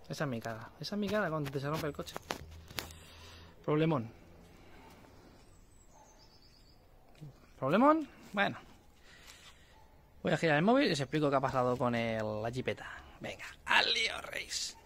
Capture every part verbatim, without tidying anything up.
Esa es mi cara. Esa es mi cara cuando te se rompe el coche. Problemón. ¿Problemón? Bueno. Voy a girar el móvil y os explico qué ha pasado con el, la jipeta. Venga, al lío, Reis.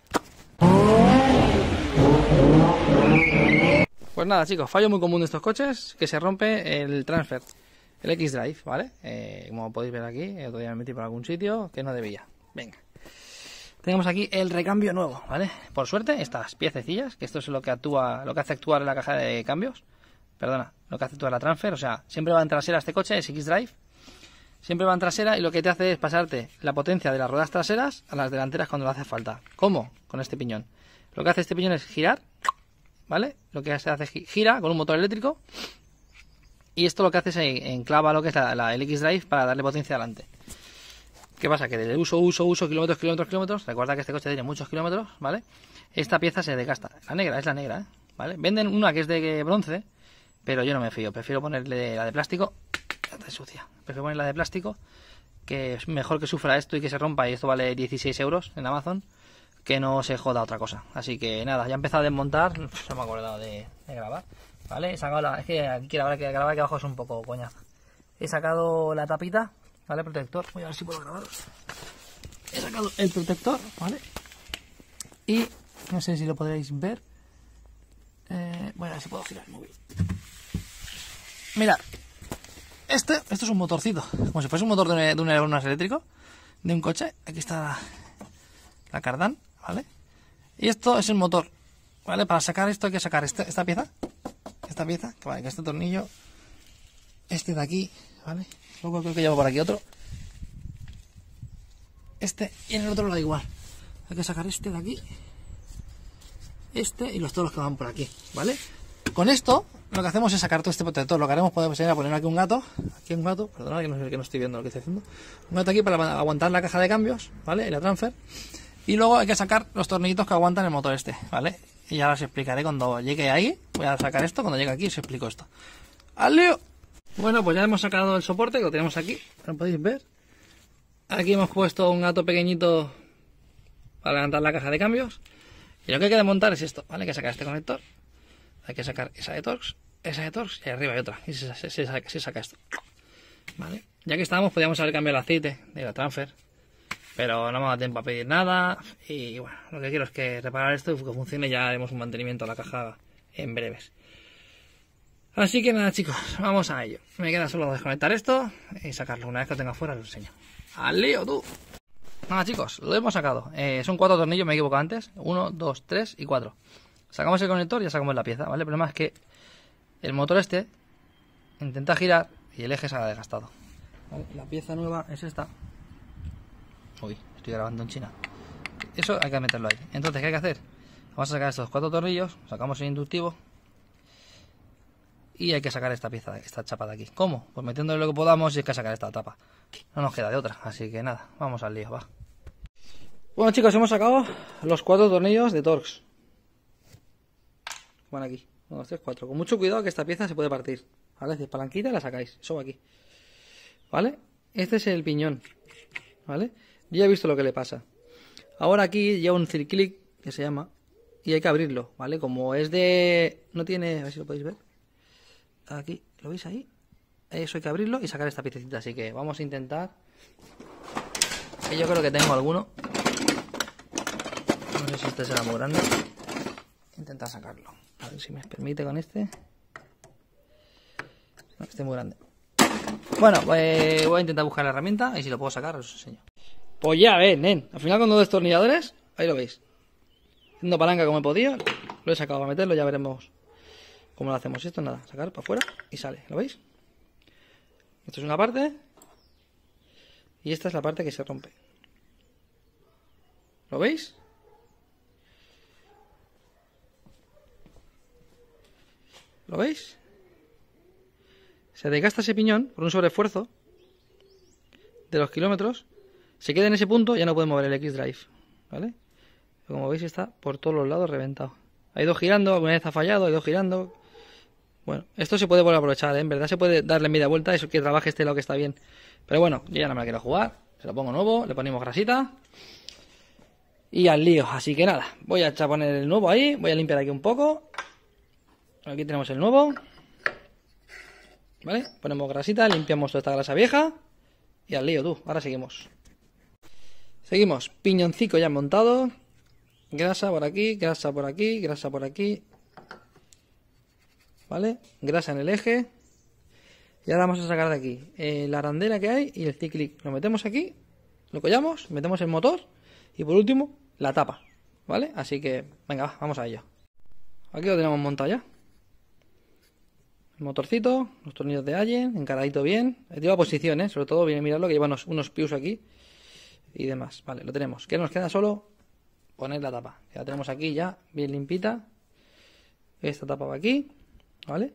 Pues nada, chicos, fallo muy común de estos coches, que se rompe el transfer, el X-Drive, ¿vale? Eh, como podéis ver aquí, el otro día me metí por algún sitio que no debía. Venga. Tenemos aquí el recambio nuevo, ¿vale? Por suerte, estas piececillas, que esto es lo que actúa, lo que hace actuar la caja de cambios. Perdona, lo que hace actuar la transfer, o sea, siempre va en trasera este coche, es X-Drive. Siempre va en trasera y lo que te hace es pasarte la potencia de las ruedas traseras a las delanteras cuando le hace falta. ¿Cómo? Con este piñón. Lo que hace este piñón es girar, ¿vale? Lo que se hace es gira con un motor eléctrico. Y esto lo que hace es enclava lo que es la, la, el X-Drive para darle potencia adelante. ¿Qué pasa? Que de uso, uso, uso, kilómetros, kilómetros, kilómetros. Recuerda que este coche tiene muchos kilómetros, ¿vale? Esta pieza se desgasta. La negra, es la negra, ¿eh? ¿Vale? Venden una que es de bronce, pero yo no me fío. Prefiero ponerle la de plástico. Está sucia. Prefiero poner la de plástico, que es mejor que sufra esto y que se rompa, y esto vale dieciséis euros en Amazon, que no se joda otra cosa. Así que nada, ya he empezado a desmontar, no me he acordado de, de grabar, ¿vale? He sacado la, es que aquí grabar, que grabar aquí abajo es un poco coñazo. He sacado la tapita, ¿vale? Protector, voy a ver si puedo grabaros. He sacado el protector, ¿vale? Y no sé si lo podréis ver. Eh, bueno, a ver si puedo girar el móvil. Mirad. Este, esto es un motorcito, como si fuese un motor de un, de un aeronas eléctrico, de un coche. Aquí está la, la cardán, ¿vale? Y esto es el motor, ¿vale? Para sacar esto hay que sacar este, esta pieza, esta pieza, que vale, que este tornillo, este de aquí, ¿vale? Luego creo que llevo por aquí otro. Este, y en el otro lo da igual. Hay que sacar este de aquí, este y los todos los que van por aquí, ¿vale? Con esto lo que hacemos es sacar todo este protector. Lo que haremos, podemos ir a poner aquí un gato, aquí un gato, perdona que no, que no estoy viendo lo que estoy haciendo, un gato aquí para aguantar la caja de cambios, ¿vale? Y la transfer. Y luego hay que sacar los tornillitos que aguantan el motor este, ¿vale? Y ya os explicaré cuando llegue ahí. Voy a sacar esto, cuando llegue aquí os explico esto. ¡Al lío! Bueno, pues ya hemos sacado el soporte, que lo tenemos aquí, lo podéis ver. Aquí hemos puesto un gato pequeñito para levantar la caja de cambios. Y lo que hay que desmontar es esto, ¿vale? Hay que sacar este conector. Hay que sacar esa de Torx, esa de Torx y arriba hay otra. Y se, se, se, saca, se saca esto. ¿Vale? Ya que estábamos, podíamos haber cambiado el aceite de la transfer. Pero no me da tiempo a pedir nada. Y bueno, lo que quiero es que reparar esto y que funcione. Ya haremos un mantenimiento a la caja en breves. Así que nada, chicos, vamos a ello. Me queda solo desconectar esto y sacarlo. Una vez que lo tenga fuera, lo enseño. ¡Al lío, tú! Nada, chicos, lo hemos sacado. Eh, son cuatro tornillos, me he equivocado antes. Uno, dos, tres y cuatro. Sacamos el conector y ya sacamos la pieza, ¿vale? El problema es que el motor este intenta girar y el eje se ha desgastado, ¿vale? La pieza nueva es esta. Uy, estoy grabando en China. Eso hay que meterlo ahí. Entonces, ¿qué hay que hacer? Vamos a sacar estos cuatro tornillos, sacamos el inductivo y hay que sacar esta pieza, esta chapa de aquí. ¿Cómo? Pues metiéndole lo que podamos y hay que sacar esta tapa. No nos queda de otra, así que nada, vamos al lío, va. Bueno, chicos, hemos sacado los cuatro tornillos de Torx. Van aquí, uno, dos, tres, cuatro. Con mucho cuidado que esta pieza se puede partir, ¿vale? De palanquita la sacáis, eso va aquí, ¿vale? Este es el piñón, ¿vale? Ya he visto lo que le pasa. Ahora aquí lleva un circlic que se llama y hay que abrirlo, ¿vale? Como es de... no tiene... a ver si lo podéis ver. Aquí, ¿lo veis ahí? Eso hay que abrirlo y sacar esta piececita, así que vamos a intentar. Que yo creo que tengo alguno. No sé si este será muy grande. Intentar sacarlo. A ver si me permite con este. No, este es muy grande. Bueno, pues voy a intentar buscar la herramienta y si lo puedo sacar os enseño. Pues ya ven, nen. Al final con dos destornilladores, ahí lo veis. Haciendo palanca como he podido, lo he sacado para meterlo, ya veremos cómo lo hacemos. Esto nada, sacar para afuera y sale, ¿lo veis? Esto es una parte y esta es la parte que se rompe. ¿Lo veis? ¿Lo veis? Se desgasta ese piñón por un sobreesfuerzo de los kilómetros. Se queda en ese punto y ya no puede mover el X-Drive, ¿vale? Como veis está por todos los lados reventado. Ha ido girando, alguna vez ha fallado, ha ido girando. Bueno, esto se puede volver a aprovechar, ¿eh? En verdad se puede darle media vuelta, eso que trabaje este lado que está bien. Pero bueno, yo ya no me la quiero jugar. Se lo pongo nuevo, le ponemos grasita. y al lío. Así que nada, voy a echar poner el nuevo ahí, voy a limpiar aquí un poco. Aquí tenemos el nuevo. Vale, ponemos grasita, limpiamos toda esta grasa vieja y al lío tú, ahora seguimos. Seguimos, piñoncico ya montado. Grasa por aquí, grasa por aquí, grasa por aquí. Vale, grasa en el eje. Y ahora vamos a sacar de aquí eh, la arandela que hay y el ciclic. Lo metemos aquí, lo collamos, metemos el motor y por último la tapa. Vale, así que venga, va, vamos a ello. Aquí lo tenemos montado ya. El motorcito, los tornillos de Allen, encaradito bien. Lleva posición, ¿eh? Sobre todo, bien, mirarlo que lleva unos, unos pius aquí y demás. Vale, lo tenemos. ¿Qué nos queda? Solo poner la tapa. Ya la tenemos aquí ya, bien limpita. Esta tapa va aquí, ¿vale?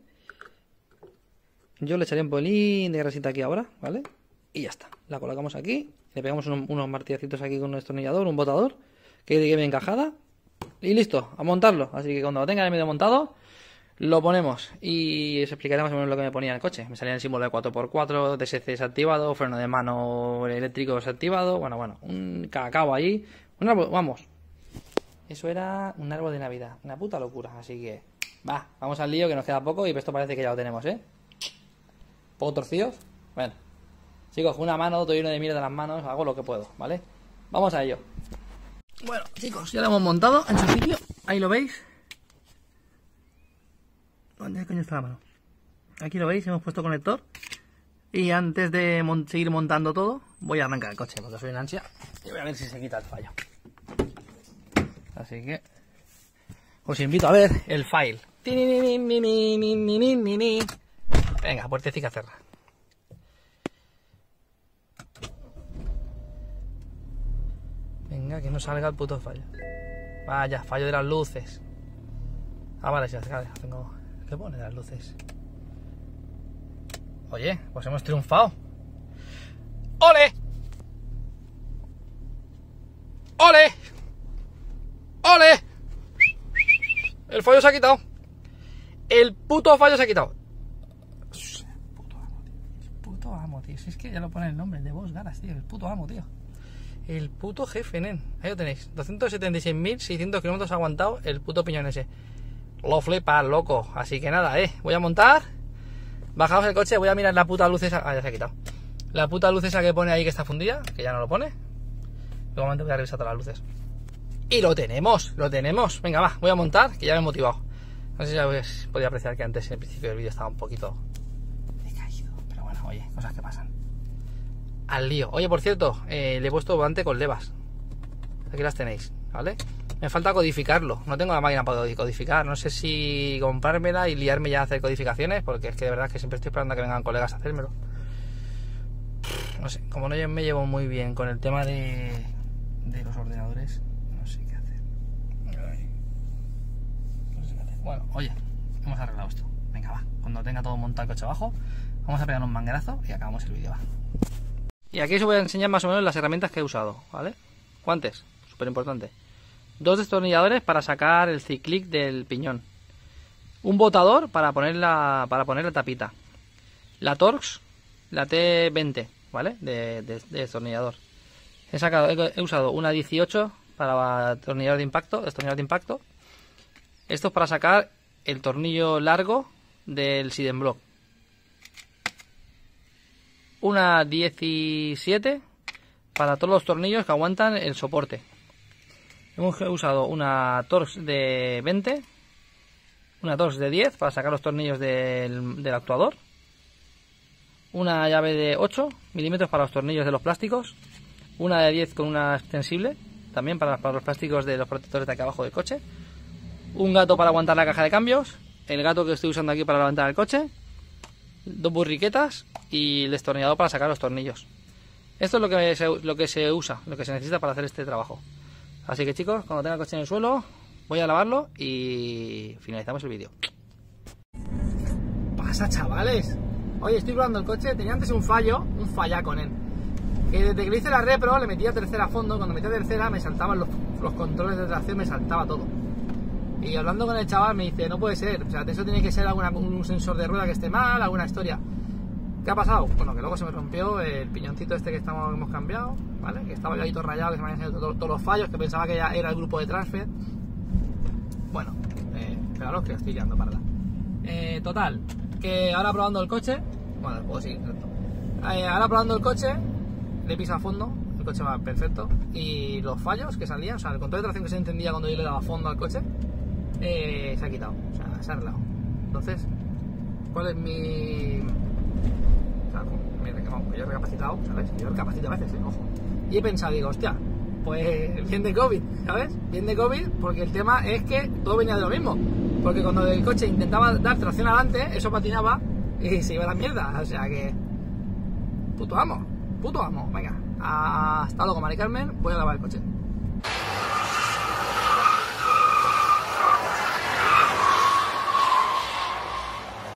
Yo le echaré un pelín de grasita aquí ahora, ¿vale? Y ya está. La colocamos aquí. Le pegamos unos, unos martillacitos aquí con un destornillador, un botador, que quede bien encajada. Y listo, a montarlo. Así que cuando lo tenga medio montado, lo ponemos y os explicaré más o menos lo que me ponía en el coche. Me salía el símbolo de cuatro por cuatro, D S C desactivado, freno de mano eléctrico desactivado. Bueno, bueno, un cacao ahí. Un árbol, vamos. Eso era un árbol de Navidad. Una puta locura. Así que, va, vamos al lío que nos queda poco y esto parece que ya lo tenemos, ¿eh? ¿Poco torcidos? Bueno. Chicos, con una mano, todo lleno de mierda en las manos, hago lo que puedo, ¿vale? Vamos a ello. Bueno, chicos, ya lo hemos montado en su sitio. Ahí lo veis. ¿Dónde coño está la mano? Aquí lo veis, hemos puesto conector. Y antes de mon seguir montando todo, voy a arrancar el coche porque soy en ansia y voy a ver si se quita el fallo. Así que os invito a ver el file. Venga, puertecita cerrada. Venga, que no salga el puto fallo. Vaya, fallo de las luces. Ah, vale, sí, vale, tengo... ¿Qué pone de las luces? Oye, pues hemos triunfado. ¡Ole! ¡Ole! ¡Ole! El fallo se ha quitado. El puto fallo se ha quitado. Puto amo, tío. El puto amo, tío. Si es que ya lo pone el nombre de vos, ganas, tío. El puto amo, tío. El puto jefe, nen. Ahí lo tenéis. doscientos setenta y seis mil seiscientos kilómetros ha aguantado el puto piñón ese. Lo flipas, loco. Así que nada, eh. Voy a montar. Bajaos el coche. Voy a mirar la puta luz esa. Ah, ya se ha quitado. La puta luz esa que pone ahí que está fundida. Que ya no lo pone. Luego voy a revisar todas las luces. Y lo tenemos. Lo tenemos. Venga, va. Voy a montar. Que ya me he motivado. No sé si habéis podido apreciar que antes en el principio del vídeo estaba un poquito decaído. Pero bueno, oye. Cosas que pasan. Al lío. Oye, por cierto. Eh, le he puesto volante con levas. Aquí las tenéis. ¿Vale? Me falta codificarlo, no tengo la máquina para codificar, no sé si comprármela y liarme ya a hacer codificaciones, porque es que de verdad que siempre estoy esperando a que vengan colegas a hacérmelo. No sé, como no me llevo muy bien con el tema de, de los ordenadores, no sé qué hacer. No sé qué hacer. Bueno, oye, hemos arreglado esto. Venga, va, cuando tenga todo montado el coche abajo, vamos a pegar un manguerazo y acabamos el vídeo, va. Y aquí os voy a enseñar más o menos las herramientas que he usado, ¿vale? Guantes, súper importante. Dos destornilladores para sacar el ciclic del piñón. Un botador para poner la, para poner la tapita. La Torx, la T veinte, ¿vale? De, de, de destornillador. He, sacado, he, he usado una dieciocho para destornillador de impacto, destornillador de impacto. Esto es para sacar el tornillo largo del Siden Block. Una diecisiete para todos los tornillos que aguantan el soporte. Hemos usado una Torx de veinte, una Torx de diez para sacar los tornillos del, del actuador, una llave de ocho milímetros para los tornillos de los plásticos, una de diez con una extensible, también para, para los plásticos de los protectores de aquí abajo del coche, un gato para aguantar la caja de cambios, el gato que estoy usando aquí para levantar el coche, dos burriquetas y el destornillador para sacar los tornillos. Esto es lo que se, lo que se usa, lo que se necesita para hacer este trabajo. Así que chicos, cuando tenga el coche en el suelo, voy a lavarlo y finalizamos el vídeo. Pasa, chavales. Oye, estoy probando el coche, tenía antes un fallo, un fallaco, nen. Que desde que le hice la repro, le metía tercera a fondo, cuando metía tercera me saltaban los, los controles de tracción, me saltaba todo. Y hablando con el chaval me dice, no puede ser, o sea, eso tiene que ser alguna, un sensor de rueda que esté mal, alguna historia. ¿Qué ha pasado? Bueno, que luego se me rompió el piñoncito este que estamos, hemos cambiado, ¿vale? Que estaba yo ahí todo rayado, que se me habían salido todos, todos los fallos, que pensaba que ya era el grupo de transfer. Bueno, eh, esperaros que estoy liando, para eh, total, que ahora probando el coche, bueno, puedo seguir recto. Eh, ahora probando el coche, le pisa a fondo, el coche va perfecto, y los fallos que salían, o sea, el control de tracción que se entendía cuando yo le daba fondo al coche, eh, se ha quitado, o sea, se ha arreglado. Entonces, ¿cuál es mi...? O sea, me, yo he recapacitado, ¿sabes? Yo recapacito a veces, ¿eh? Ojo. Y he pensado, digo, hostia, pues bien de COVID, ¿sabes? Bien de COVID, porque el tema es que todo venía de lo mismo. Porque cuando el coche intentaba dar tracción adelante, eso patinaba y se iba a la mierda. O sea que... Puto amo, puto amo. Venga, hasta luego, Mari Carmen, voy a lavar el coche.